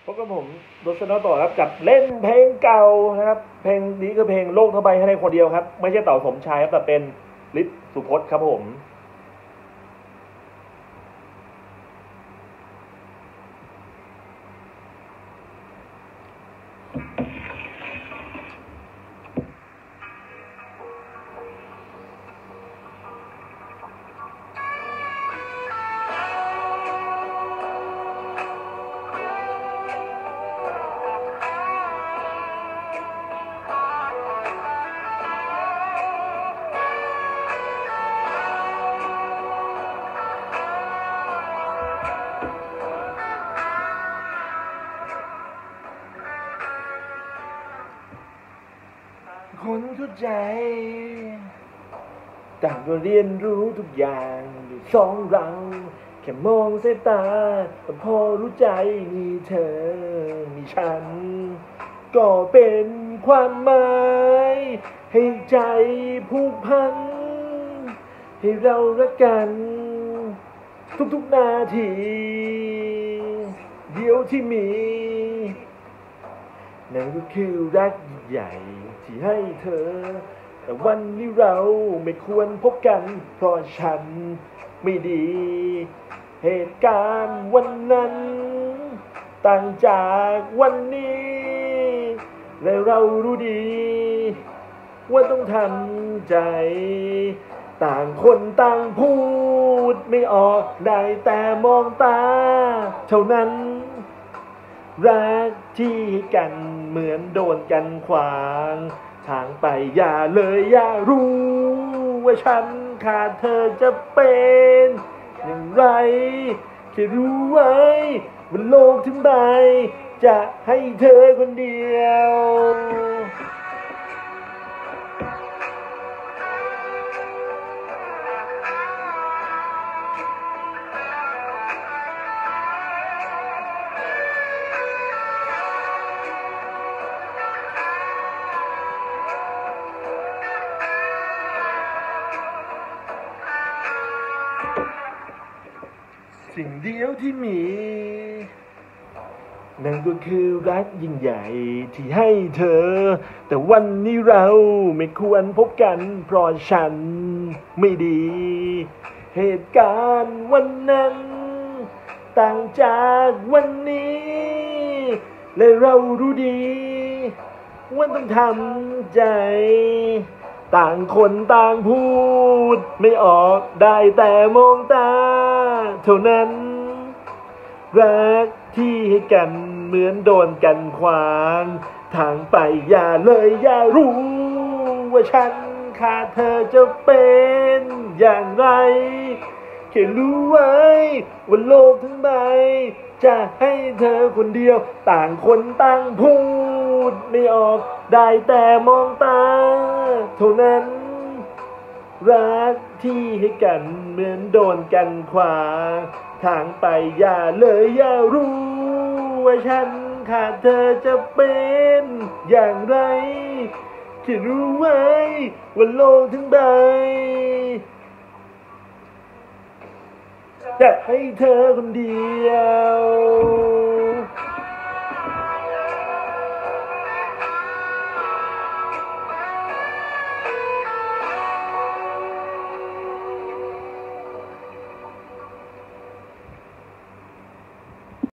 พบกับผมโดชนต่อครับกับเล่นเพลงเก่านะครับเพลงนี้คือเพลงโลกทั้งใบให้ในคนเดียวครับไม่ใช่เต่าสมชายครับแต่เป็นฤทธิ์สุพจน์ครับผมคนเข้าใจต่างก็เรียนรู้ทุกอย่างด้วยสองเราแค่มองสายตาก็พอรู้ใจมีเธอมีฉันก็เป็นความหมายให้ใจผูกพันให้เรารักกันทุกๆนาทีเดียวที่มีนั่นก็คือรักใหญ่ที่ให้เธอแต่วันนี้เราไม่ควรพบกันเพราะฉันไม่ดีเหตุการณ์วันนั้นต่างจากวันนี้และเรารู้ดีว่าต้องทำใจต่างคนต่างพูดไม่ออกได้แต่มองตาเท่านั้นรักที่กันเหมือนโดนกันขวางทางไปอย่าเลยอย่ารู้ว่าฉันขาดเธอจะเป็นอย่างไรแค่รู้ไว้ว่าโลกทั้งใบจะให้เธอคนเดียวสิ่งเดียวที่มีนั่นก็คือรักยิ่งใหญ่ที่ให้เธอแต่วันนี้เราไม่ควรพบกันเพราะฉันไม่ดีเหตุการณ์วันนั้นต่างจากวันนี้และเรารู้ดีว่าต้องทำใจต่างคนต่างพูดไม่ออกได้แต่มองตาเท่านั้นรักที่ให้กันเหมือนโดนกันขวางทางไปอย่าเลยอย่ารู้ว่าฉันขาดเธอจะเป็นอย่างไรแค่รู้ไว้ว่าโลกทั้งใบจะให้เธอคนเดียวต่างคนต่างพูดไม่ออกได้แต่มองตาเท่านั้นรักที่ให้กันเหมือนโดนกันขวางทางไปอย่าเลยอย่ารู้ว่าฉันขาดเธอจะเป็นอย่างไรแค่รู้ไว้ว่าโลกทั้งใบจะให้เธอคนเดียว